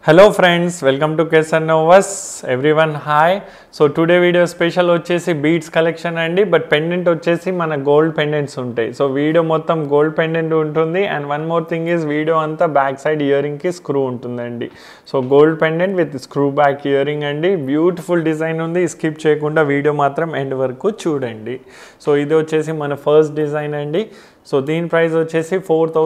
Hello friends, welcome to Kesar Novas. Everyone, hi. So today video special వచ్చేసి beads collection అండి, but pendant వచ్చేసి మన gold pendants ఉంటాయి. So video మొత్తం gold pendant ఉంటుంది and one more thing is video అంతా back side ఇయర్ రింగ్కి స్క్రూ ఉంటుందండి. So gold pendant with screw back earring అండి, బ్యూటిఫుల్ డిజైన్ ఉంది. స్కిప్ చేయకుండా వీడియో మాత్రం ఎండ్ వరకు చూడండి. సో ఇది వచ్చేసి మన ఫస్ట్ డిజైన్ అండి. సో దీని ప్రైస్ వచ్చేసి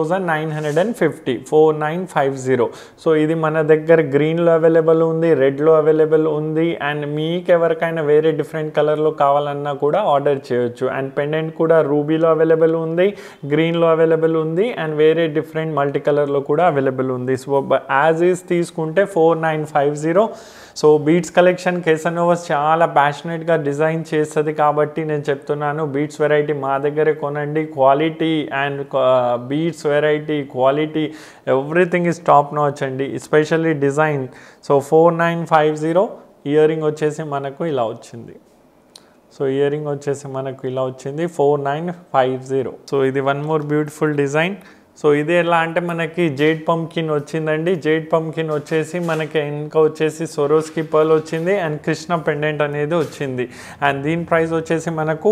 4950 4950. సో ఇది మన దగ్గర గ్రీన్లో అవైలబుల్ ఉంది, రెడ్లో అవైలబుల్ ఉంది అండ్ మీకు ఎవరికైనా వేరే డిఫరెంట్ కలర్లో కావాలన్నా కూడా ఆర్డర్ చేయొచ్చు. అండ్ పెండెంట్ కూడా రూబీలో అవైలబుల్ ఉంది, గ్రీన్లో అవైలబుల్ ఉంది అండ్ వేరే డిఫరెంట్ మల్టీ కలర్లో కూడా అవైలబుల్ ఉంది. సో యాజ్ ఈజ్ తీసుకుంటే 4950. So beads collection Kesar Novas చాలా ప్యాషనెట్గా డిజైన్ చేస్తుంది కాబట్టి నేను చెప్తున్నాను, బీడ్స్ వెరైటీ మా దగ్గరే కొనండి. Quality and beads variety quality everything is top notch అండి, especially design. So 4950. Earring వచ్చేసి మనకు ఇలా వచ్చింది. సో ఇయర్ రింగ్ వచ్చేసి మనకు ఇలా వచ్చింది 4950. సో ఇది one more beautiful design. So ఇది ఎలా అంటే మనకి జేడ్ పంకిన్ వచ్చిందండి. జేడ్ పంకిన్ వచ్చేసి మనకి ఇంకా వచ్చేసి సొరోస్కి పర్ల్ వచ్చింది అండ్ కృష్ణ పెండెంట్ అనేది వచ్చింది. అండ్ దీని ప్రైస్ వచ్చేసి మనకు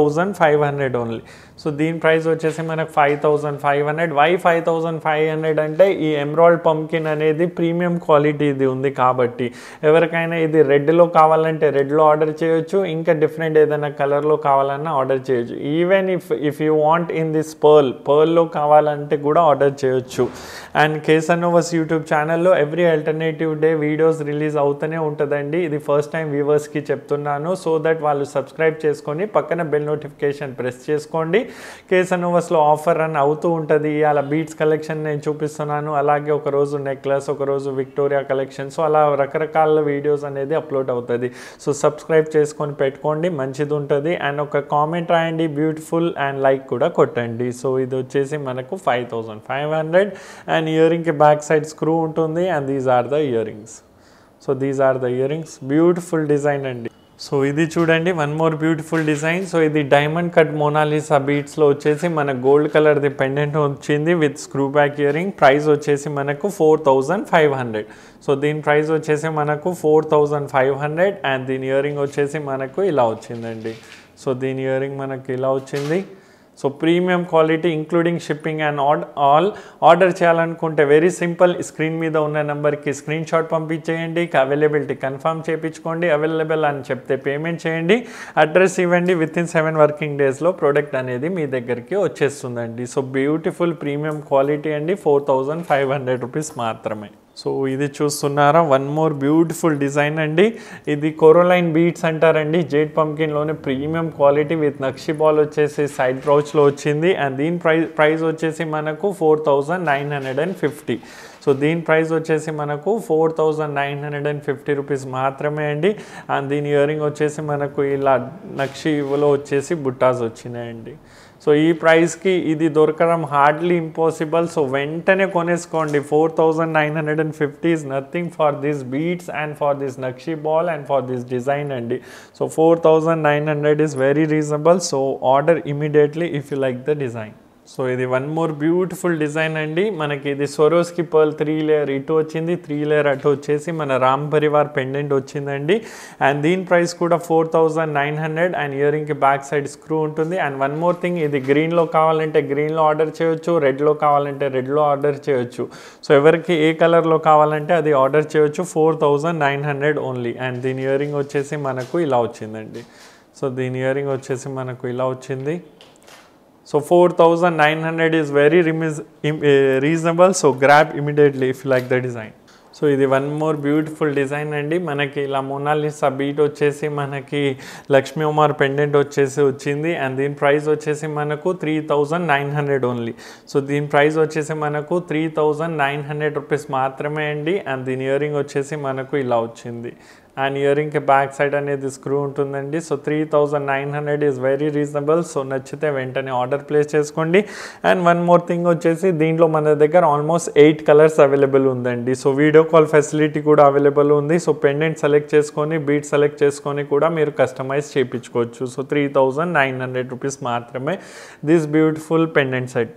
5500 ఓన్లీ. సో దీని ప్రైస్ వచ్చేసి మనకు 5500. వై 5500 అంటే ఈ ఎమరాల్డ్ పంకిన్ అనేది ప్రీమియం క్వాలిటీ ఇది ఉంది కాబట్టి ఎవరికైనా ఇది రెడ్లో కావాలంటే రెడ్లో ఆర్డర్ చేయొచ్చు, ఇంకా డిఫరెంట్ ఏదైనా కలర్లో కావాలన్నా ఆర్డర్ చేయొచ్చు. Even if you want in this పర్ల్లో కావాలంటే కూడా ఆర్డర్ చేయొచ్చు. అండ్ కేసర్ నోవాస్ యూట్యూబ్ ఛానల్లో every alternative day videos release అవుతూనే ఉంటుందండి. ఇది ఫస్ట్ టైం వ్యూవర్స్కి చెప్తున్నాను, సో దట్ వాళ్ళు సబ్స్క్రైబ్ చేసుకొని పక్కన బెల్ నోటిఫికేషన్ ప్రెస్ చేసుకోండి. కేసర్ నోవాస్లో ఆఫర్ రన్ అవుతూ ఉంటుంది. అలా బీడ్స్ కలెక్షన్ నేను చూపిస్తున్నాను, అలాగే ఒకరోజు నెక్లెస్, ఒకరోజు విక్టోరియా కలెక్షన్. సో అలా రకరకాల వీడియోస్ అనేది అప్లోడ్ అవుతుంది. సో సబ్స్క్రైబ్ చేసుకొని పెట్టుకోండి, మంచిది ఉంటుంది. అండ్ ఒక కామెంట్ రాయండి బ్యూటిఫుల్ అండ్ లైక్ కూడా కొట్టండి. సో ఇది వచ్చేసి మనకు 5500 అండ్ ఇయర్ రింగ్కి బ్యాక్ సైడ్ స్క్రూ ఉంటుంది and these are the earrings. So these are the earrings, beautiful design అండి. సో ఇది చూడండి one more beautiful design. So ఇది డైమండ్ కట్ మోనాలిసా బీట్స్లో వచ్చేసి మన గోల్డ్ కలర్ది పెండెంట్ వచ్చింది with screw back earring. Price వచ్చేసి మనకు 4500. సో దీని ప్రైస్ వచ్చేసి మనకు 4500 అండ్ దీని ఇయర్ రింగ్ వచ్చేసి మనకు ఇలా వచ్చిందండి. సో దీని ఇయర్ రింగ్ మనకు ఇలా వచ్చింది. So premium quality including shipping and all. Order చేయాలనుకుంటే వెరీ సింపుల్, స్క్రీన్ మీద ఉన్న నెంబర్కి స్క్రీన్ షాట్ పంపించేయండి, అవైలబిలిటీ కన్ఫర్మ్ చేయించుకోండి, అవైలబుల్ అని చెప్తే పేమెంట్ చేయండి, అడ్రస్ ఇవ్వండి. వితిన్ 7 వర్కింగ్ డేస్లో ప్రోడక్ట్ అనేది మీ దగ్గరికి వచ్చేస్తుందండి. సో బ్యూటిఫుల్ ప్రీమియం క్వాలిటీ అండి, 4500 రూపీస్ మాత్రమే. సో ఇది చూస్తున్నారా వన్ మోర్ బ్యూటిఫుల్ డిజైన్ అండి. ఇది కొరోలైన్ బీడ్స్ అంటారండి. జేడ్ పంకిన్లోనే ప్రీమియం క్వాలిటీ విత్ నక్షి బాల్ వచ్చేసి సైడ్ బ్రౌచ్లో వచ్చింది అండ్ దీని ప్రైస్ వచ్చేసి మనకు 4950. సో దీని ప్రైస్ వచ్చేసి మనకు 4950 రూపీస్ మాత్రమే అండి. అండ్ దీని ఇయర్ రింగ్ వచ్చేసి మనకు ఇలా నక్షిలో వచ్చేసి బుట్టాస్ వచ్చినాయండి. సో ఈ ప్రైస్కి ఇది దొరకడం హార్డ్లీ ఇంపాసిబుల్. సో వెంటనే కొనేసుకోండి. 4950 is nothing for this beads and for this నక్షి ball and for this design అండి. So 4900 is very reasonable. So order immediately if you like the design. So ఇది వన్ మోర్ బ్యూటిఫుల్ డిజైన్ అండి. మనకి ఇది Swarovski pearl 3 layer ఇటు వచ్చింది, 3 layer అటు వచ్చేసి మన రామ్ పరివార్ పెండెంట్ వచ్చిందండి. అండ్ దీని ప్రైస్ కూడా 4900 అండ్ ఇయర్ రింగ్కి బ్యాక్ సైడ్ స్క్రూ ఉంటుంది. అండ్ వన్ మోర్ థింగ్, ఇది గ్రీన్లో కావాలంటే గ్రీన్లో ఆర్డర్ చేయొచ్చు, రెడ్లో కావాలంటే రెడ్లో ఆర్డర్ చేయొచ్చు. సో ఎవరికి ఏ కలర్లో కావాలంటే అది ఆర్డర్ చేయొచ్చు. 4900 ఓన్లీ. అండ్ దీని ఇయర్ రింగ్ వచ్చేసి మనకు ఇలా వచ్చిందండి. సో దీని ఇయర్ రింగ్ వచ్చేసి మనకు ఇలా వచ్చింది. So 4900 is very reasonable. So grab immediately if you like the design. So ఇది వన్ మోర్ బ్యూటిఫుల్ డిజైన్ అండి. మనకి ఇలా మోనాలిసా బీట్ వచ్చేసి మనకి లక్ష్మీ ఉమార్ పెండెంట్ వచ్చేసి వచ్చింది అండ్ దీని ప్రైస్ వచ్చేసి మనకు 3900 ఓన్లీ. సో దీని ప్రైస్ వచ్చేసి మనకు 3900 రూపీస్ మాత్రమే అండి. అండ్ దీని ఇయర్ రింగ్ వచ్చేసి మనకు ఇలా వచ్చింది అండ్ ఇయర్ రింగ్కి బ్యాక్ సైడ్ అనేది స్క్రూ ఉంటుందండి. So 3900 is very reasonable. So నచ్చితే వెంటనే ఆర్డర్ ప్లేస్ చేసుకోండి. అండ్ వన్ మోర్ థింగ్ వచ్చేసి దీంట్లో మన దగ్గర ఆల్మోస్ట్ 8 కలర్స్ అవైలబుల్ ఉందండి. సో వీడియో కాల్ ఫెసిలిటీ కూడా అవైలబుల్ ఉంది. సో పెండెంట్ సెలెక్ట్ చేసుకొని బీట్ సెలెక్ట్ చేసుకొని కూడా మీరు కస్టమైజ్ చేయించుకోవచ్చు. సో 3900 రూపీస్ మాత్రమే this beautiful pendant set.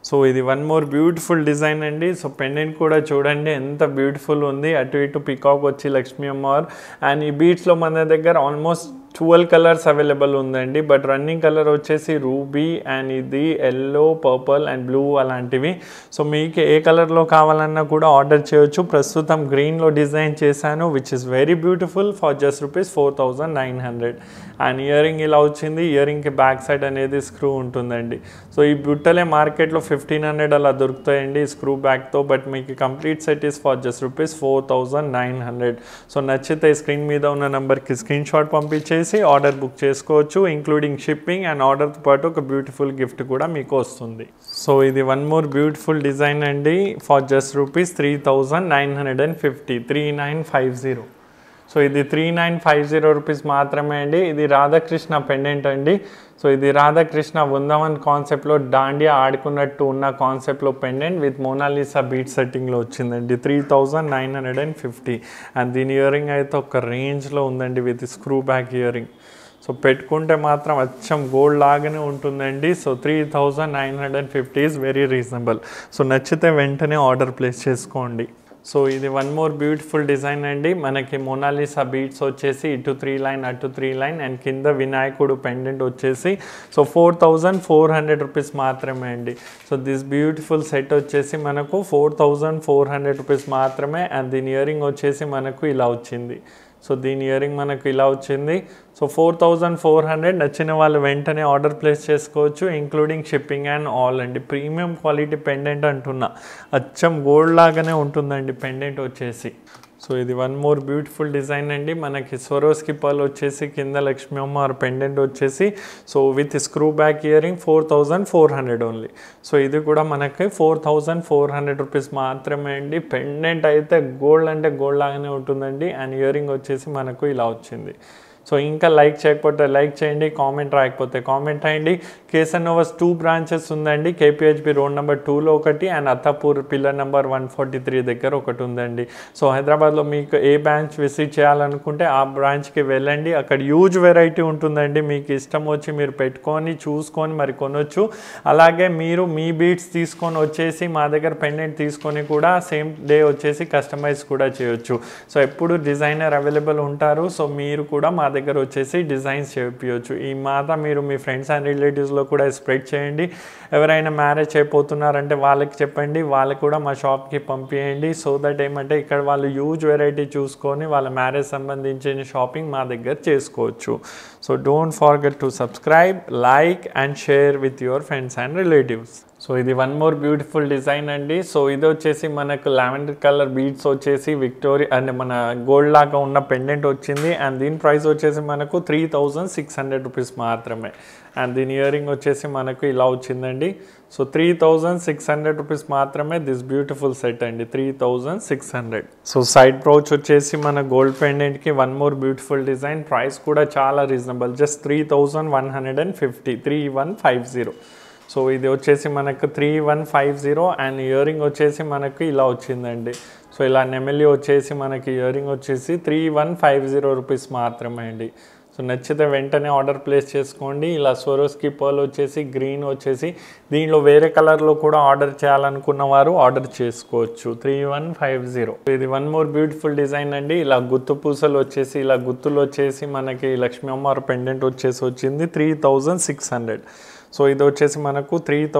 So ఇది వన్ మోర్ బ్యూటిఫుల్ డిజైన్ అండి. సో పెండెంట్ కూడా చూడండి ఎంత బ్యూటిఫుల్ ఉంది, అటు ఇటు పికాక్ వచ్చి లక్ష్మీ అమ్మవారు. అండ్ ఈ బీడ్స్లో మన దగ్గర ఆల్మోస్ట్ 12 కలర్స్ అవైలబుల్ ఉందండి. బట్ రన్నింగ్ కలర్ వచ్చేసి రూబీ అండ్ ఇది ఎల్లో, పర్పుల్ అండ్ బ్లూ అలాంటివి. సో మీకు ఏ కలర్లో కావాలన్నా కూడా ఆర్డర్ చేయొచ్చు. ప్రస్తుతం గ్రీన్లో డిజైన్ చేశాను which is very beautiful for just ₹4,900. And earring ఇలా వచ్చింది. ఇయర్ రింగ్కి బ్యాక్ సైడ్ అనేది స్క్రూ ఉంటుందండి. సో ఈ బుట్టలే మార్కెట్లో 1,500 అలా దొరుకుతాయండి స్క్రూ బ్యాక్తో. బట్ మీకు complete set is for just ₹4,900. So నచ్చితే స్క్రీన్ మీద ఉన్న నెంబర్కి స్క్రీన్ షాట్ పంపించేసి ఆర్డర్ బుక్ చేసుకోవచ్చు. ఇంక్లూడింగ్ షిప్పింగ్ అండ్ ఆర్డర్తో పాటు ఒక బ్యూటిఫుల్ గిఫ్ట్ కూడా మీకు వస్తుంది. సో ఇది వన్ మోర్ బ్యూటిఫుల్ డిజైన్ అండి ఫర్ జస్ట్ ₹3,950, 3,950. సో ఇది ₹3,950 మాత్రమే అండి. ఇది రాధాకృష్ణ పెండెంట్ అండి. సో ఇది రాధాకృష్ణ వృందావన్ కాన్సెప్ట్లో దాండియా ఆడుకున్నట్టు ఉన్న కాన్సెప్ట్లో పెండెంట్ విత్ మోనాలిసా బీట్ సెట్టింగ్లో వచ్చిందండి. 3,950. అండ్ దీని ఇయర్ రింగ్ అయితే ఒక రేంజ్లో ఉందండి with screw back earring. So పెట్టుకుంటే మాత్రం అచ్చం గోల్డ్ లాగానే ఉంటుందండి. So 3,950 is very reasonable. So నచ్చితే వెంటనే ఆర్డర్ ప్లేస్ చేసుకోండి. సో ఇది వన్ మోర్ బ్యూటిఫుల్ డిజైన్ అండి. మనకి మోనాలిసా బీట్స్ వచ్చేసి ఇటు 3 లైన్ అటు 3 లైన్ అండ్ కింద వినాయకుడు పెండెంట్ వచ్చేసి సో ₹4,400 మాత్రమే అండి. సో దిస్ బ్యూటిఫుల్ సెట్ వచ్చేసి మనకు ₹4,400 మాత్రమే. అండ్ దీని ఇయర్ రింగ్ వచ్చేసి మనకు ఇలా వచ్చింది. సో దీని ఇయర్ రింగ్ మనకు ఇలా వచ్చింది. సో 4,400. నచ్చిన వాళ్ళు వెంటనే ఆర్డర్ ప్లేస్ చేసుకోవచ్చు ఇంక్లూడింగ్ షిప్పింగ్ అండ్ ఆల్ అండి. ప్రీమియం క్వాలిటీ పెండెంట్ అంటున్నా, అచ్చం గోల్డ్ లాగానే ఉంటుందండి పెండెంట్ వచ్చేసి. సో ఇది వన్ మోర్ బ్యూటిఫుల్ డిజైన్ అండి. మనకి స్వరోస్కి పర్ల్ వచ్చేసి కింద లక్ష్మీ అమ్మవారి పెండెంట్ వచ్చేసి so with screw back earring 4,400 only. So ఇది కూడా మనకి ₹4,400 మాత్రమే అండి. పెండెంట్ అయితే గోల్డ్ అంటే గోల్డ్ లాగానే ఉంటుందండి. అండ్ ఇయర్ రింగ్ వచ్చేసి మనకు ఇలా వచ్చింది. సో ఇంకా లైక్ చేయకపోతే లైక్ చేయండి, కామెంట్ రాయకపోతే కామెంట్ అయ్యండి. కేఎస్ఆర్ నోవాస్ 2 బ్రాంచెస్ ఉందండి. KPHB రోడ్ నెంబర్ 2లో ఒకటి అండ్ అత్తాపూర్ పిల్లర్ నెంబర్ 143 దగ్గర ఒకటి ఉందండి. సో హైదరాబాద్లో మీకు ఏ బ్రాంచ్ విజిట్ చేయాలనుకుంటే ఆ బ్రాంచ్కి వెళ్ళండి. అక్కడ హ్యూజ్ వెరైటీ ఉంటుందండి. మీకు ఇష్టం వచ్చి మీరు పెట్టుకొని చూసుకొని మరి కొనొచ్చు. అలాగే మీరు మీ బీట్స్ తీసుకొని వచ్చేసి మా దగ్గర పెండెంట్ తీసుకొని కూడా సేమ్ డే వచ్చేసి కస్టమైజ్ కూడా చేయొచ్చు. సో ఎప్పుడు డిజైనర్ అవైలబుల్ ఉంటారు. సో మీరు కూడా మా దగ్గర వచ్చేసి డిజైన్స్ చేయించవచ్చు. ఈ మాట మీరు మీ ఫ్రెండ్స్ అండ్ రిలేటివ్స్లో కూడా స్ప్రెడ్ చేయండి. ఎవరైనా మ్యారేజ్ అయిపోతున్నారంటే వాళ్ళకి చెప్పండి, వాళ్ళకి కూడా మా షాప్కి పంపించండి. సో దట్ ఏమంటే ఇక్కడ వాళ్ళు హ్యూజ్ వెరైటీ చూసుకొని వాళ్ళ మ్యారేజ్ సంబంధించిన షాపింగ్ మా దగ్గర చేసుకోవచ్చు. So don't forget to subscribe, like and share with your friends and relatives. So ఇది వన్ మోర్ బ్యూటిఫుల్ డిజైన్ అండి. సో ఇది వచ్చేసి మనకు లావెండర్ కలర్ బీడ్స్ వచ్చేసి విక్టోరియా అంటే మన గోల్డ్ లాగా ఉన్న పెండెంట్ వచ్చింది. అండ్ దీని ప్రైస్ వచ్చేసి మనకు ₹3,600 మాత్రమే. అండ్ దీని ఇయర్ రింగ్ వచ్చేసి మనకు ఇలా వచ్చిందండి. సో ₹3,600 మాత్రమే దిస్ బ్యూటిఫుల్ సెట్ అండి, 3,600. సో సైడ్ బ్రౌచ్ వచ్చేసి మన గోల్డ్ పెండెంట్కి one more beautiful design. Price కూడా చాలా రీజనబుల్, జస్ట్ ₹3,150, 3,150. సో ఇది వచ్చేసి మనకు 3,150 అండ్ ఇయర్ రింగ్ వచ్చేసి మనకు ఇలా వచ్చిందండి. సో ఇలా నెమలి వచ్చేసి మనకి ఇయర్ రింగ్ వచ్చేసి ₹3,150 మాత్రమే అండి. సో నచ్చితే వెంటనే ఆర్డర్ ప్లేస్ చేసుకోండి. ఇలా స్వరోస్కి పర్ల్ వచ్చేసి గ్రీన్ వచ్చేసి దీనిలో వేరే కలర్లో కూడా ఆర్డర్ చేయాలనుకున్న వారు ఆర్డర్ చేసుకోవచ్చు. 3,150. ఇది వన్ మోర్ బ్యూటిఫుల్ డిజైన్ అండి. ఇలా గుత్తు పూసలు వచ్చేసి ఇలా గుత్తులు వచ్చేసి మనకి లక్ష్మీ అమ్మవారి పెండెంట్ వచ్చేసి వచ్చింది 3,600. సో ఇది వచ్చేసి మనకు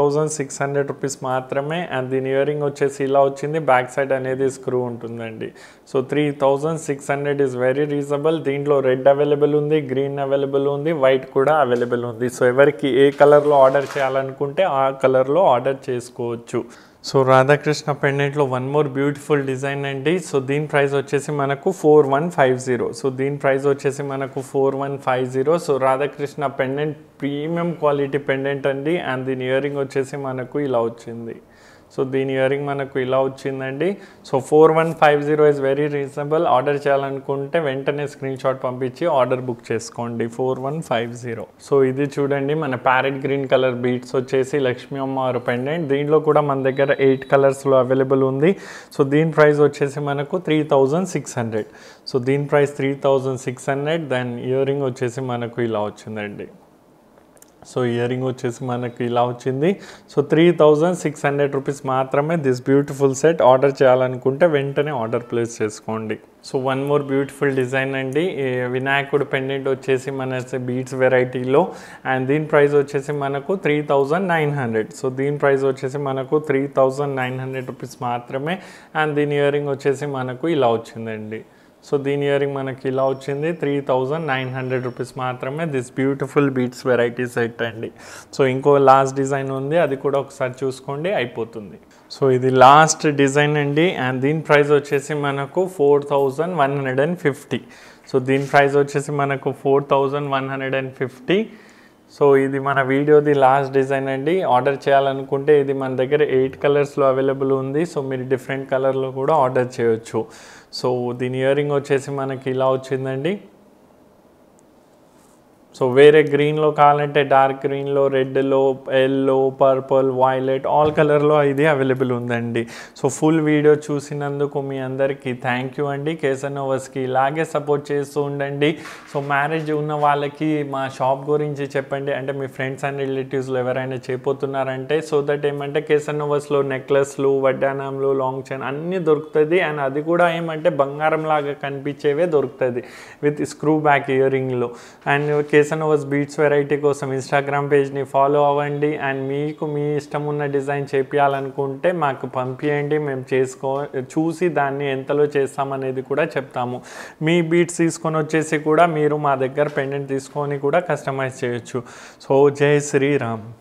₹3,600 మాత్రమే. అండ్ దీని ఇయర్ రింగ్ వచ్చేసి ఇలా వచ్చింది, బ్యాక్ సైడ్ అనేది స్క్రూ ఉంటుందండి. So 3,600 is very reasonable. దీంట్లో రెడ్ అవైలబుల్ ఉంది, గ్రీన్ అవైలబుల్ ఉంది, వైట్ కూడా అవైలబుల్ ఉంది. సో ఎవరికి ఏ కలర్లో ఆర్డర్ చేయాలనుకుంటే ఆ కలర్లో ఆర్డర్ చేసుకోవచ్చు. సో రాధాకృష్ణ పెండెంట్లో వన్ మోర్ బ్యూటిఫుల్ డిజైన్ అండి. సో దీని ప్రైస్ వచ్చేసి మనకు 4,150. సో దీని ప్రైస్ వచ్చేసి మనకు 4,150. So Radhakrishna pendant premium quality pendant అండి. అండ్ దీని ఇయర్ రింగ్ వచ్చేసి మనకు ఇలా వచ్చింది. సో దీని ఇయర్ రింగ్ మనకు ఇలా వచ్చిందండి. So 4,150 is very reasonable. Order చేయాలనుకుంటే వెంటనే స్క్రీన్ షాట్ పంపించి ఆర్డర్ బుక్ చేసుకోండి. 4,150. సో ఇది చూడండి మన ప్యారెట్ గ్రీన్ కలర్ బీట్స్ వచ్చేసి లక్ష్మీ అమ్మవారు పెండెంట్. దీంట్లో కూడా మన దగ్గర 8 కలర్స్లో అవైలబుల్ ఉంది. సో దీని ప్రైస్ వచ్చేసి మనకు 3,600. సో దీని ప్రైస్ 3,600. దెన్ ఇయర్ రింగ్ వచ్చేసి మనకు ఇలా వచ్చిందండి. సో ఇయర్ రింగ్ వచ్చేసి మనకి ఇలా వచ్చింది. సో 3600 రూపీస్ మాత్రమే దిస్ బ్యూటిఫుల్ సెట్. ఆర్డర్ చేయాలనుకుంటే వెంటనే ఆర్డర్ ప్లేస్ చేసుకోండి. So one more beautiful design అండి. వినాయకుడు పెండెంట్ వచ్చేసి మన బీడ్స్ వెరైటీలో, అండ్ దీని ప్రైస్ వచ్చేసి మనకు 3900. సో దీని ప్రైస్ వచ్చేసి మనకు 3900 రూపీస్ మాత్రమే. అండ్ దీని ఇయర్ రింగ్ వచ్చేసి మనకు ఇలా వచ్చిందండి. సో దీని ఇయర్ రింగ్ మనకి ఇలా వచ్చింది. 3900 రూపీస్ మాత్రమే this beautiful beads variety set అండి. సో ఇంకో లాస్ట్ డిజైన్ ఉంది, అది కూడా ఒకసారి చూసుకోండి, అయిపోతుంది. సో ఇది లాస్ట్ డిజైన్ అండి, అండ్ దీని ప్రైస్ వచ్చేసి మనకు 4150. సో దీని ప్రైస్ వచ్చేసి మనకు 4150. సో ఇది మన వీడియోది లాస్ట్ డిజైన్ అండి. ఆర్డర్ చేయాలనుకుంటే ఇది మన దగ్గర 8 కలర్స్లో అవైలబుల్ ఉంది. సో మీరు డిఫరెంట్ కలర్లో కూడా ఆర్డర్ చేయొచ్చు. సో దీని ఇయర్ రింగ్ వచ్చేసి మనకి ఇలా వచ్చిందండి. సో వేరే గ్రీన్లో కావాలంటే డార్క్ గ్రీన్లో, రెడ్లో, ఎల్లో, పర్పుల్, వైలెట్ ఆల్ కలర్లో ఇది అవైలబుల్ ఉందండి. సో ఫుల్ వీడియో చూసినందుకు మీ అందరికీ థ్యాంక్ యూ అండి. కేసనోవాస్కి ఇలాగే సపోర్ట్ చేస్తూ ఉండండి. సో మ్యారేజ్ ఉన్న వాళ్ళకి మా షాప్ గురించి చెప్పండి, అంటే మీ ఫ్రెండ్స్ అండ్ రిలేటివ్స్లో ఎవరైనా చేయబోతున్నారంటే, సో దట్ ఏమంటే కేసనోవాస్లో నెక్లెస్లు, వడ్డానంలు, లాంగ్ చైన్ అన్నీ దొరుకుతుంది. అండ్ అది కూడా ఏమంటే బంగారం లాగా కనిపించేవే దొరుకుతుంది విత్ స్క్రూ బ్యాక్ ఇయర్ రింగ్లో. అండ్ కేసనోవాస్ బీట్స్ వెరైటీ కోసం ఇన్స్టాగ్రామ్ పేజ్ని ఫాలో అవ్వండి. అండ్ మీకు మీ ఇష్టం ఉన్న డిజైన్ చేపించాలనుకుంటే మాకు పంపించండి, మేము చూసి దాన్ని ఎంతలో చేస్తామనేది కూడా చెప్తాము. మీ బీట్స్ తీసుకొని వచ్చేసి కూడా మీరు మా దగ్గర పెండెంట్ తీసుకొని కూడా కస్టమైజ్ చేయొచ్చు. సో జై శ్రీరామ్.